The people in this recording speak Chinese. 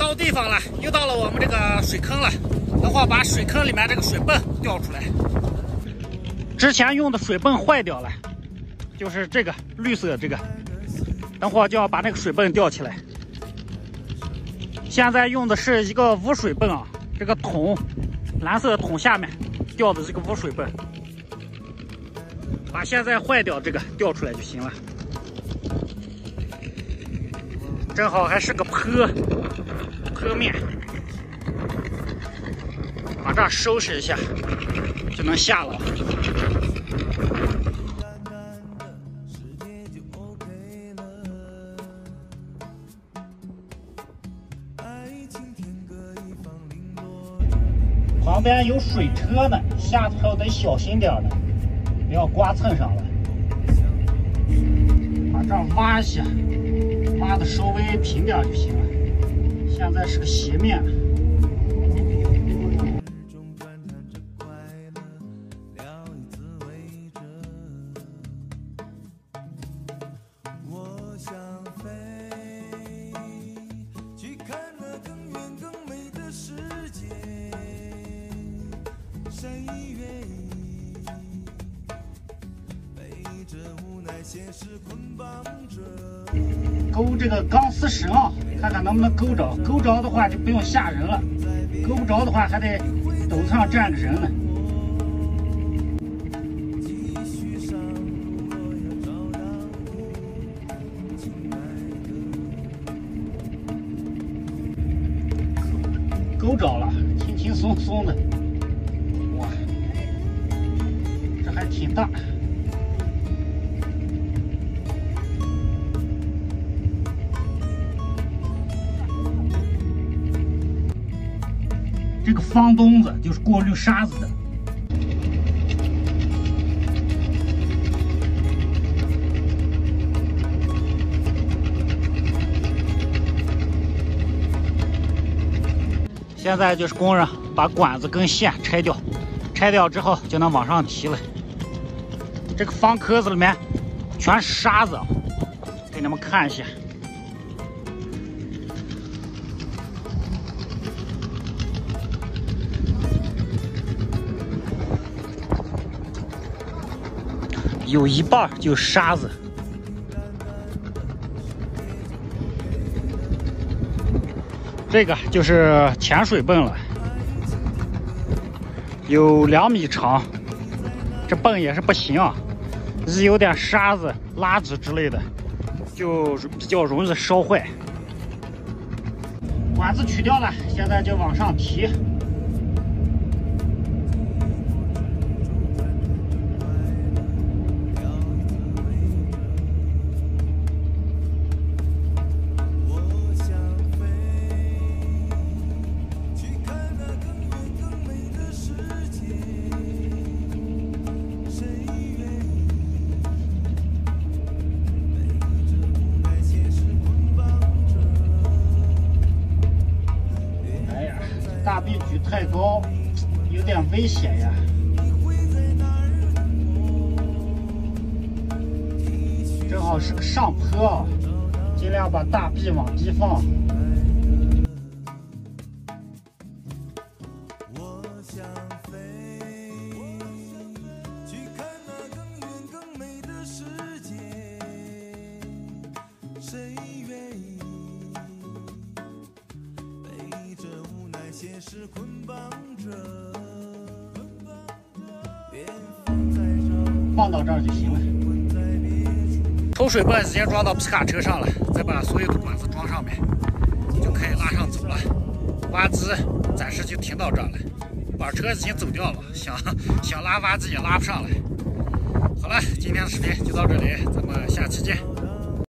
到地方了，又到了我们这个水坑了。等会儿把水坑里面这个水泵调出来。之前用的水泵坏掉了，就是这个绿色这个。等会儿就要把那个水泵吊起来。现在用的是一个无水泵啊，这个桶，蓝色的桶下面吊的这个无水泵。把现在坏掉这个吊出来就行了。正好还是个坡面，把这儿收拾一下就能下了。旁边有水车呢，下头得小心点呢，不要刮蹭上了。把这儿挖一下，挖的稍微平点就行了。现在是个斜面。谁愿意被这无奈现实捆绑着？勾这个钢丝绳啊，看看能不能勾着。勾着的话就不用吓人了，勾不着的话还得斗子上站个人呢。勾着了，轻轻松松的。哇，这还挺大。这个方东子就是过滤沙子的。现在就是工人把管子跟线拆掉，拆掉之后就能往上提了。这个方壳子里面全是沙子，给你们看一下。有一半就是沙子。这个就是潜水泵了，有2米长，这泵也是不行啊，一有点沙子、垃圾之类的，就比较容易烧坏。管子取掉了，现在就往上提。大臂举太高，有点危险呀。正好是个上坡啊，尽量把大臂往低放。我想飞，去看那更远更美的世界，谁愿意被这无奈现实捆绑着？放到这儿就行了。抽水泵直接装到皮卡车上了，再把所有的管子装上面，就可以拉上走了。挖机暂时就停到这儿了，板车已经走掉了，想拉挖机也拉不上来。好了，今天的视频就到这里，咱们下期见。